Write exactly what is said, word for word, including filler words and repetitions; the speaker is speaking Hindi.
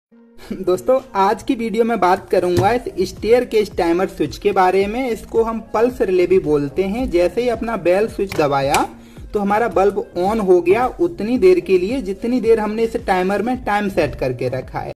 दोस्तों आज की वीडियो में बात करूंगा इस स्टेयर केस टाइमर स्विच के बारे में। इसको हम पल्स रिले भी बोलते हैं। जैसे ही अपना बेल स्विच दबाया तो हमारा बल्ब ऑन हो गया उतनी देर के लिए जितनी देर हमने इस टाइमर में टाइम सेट करके रखा है।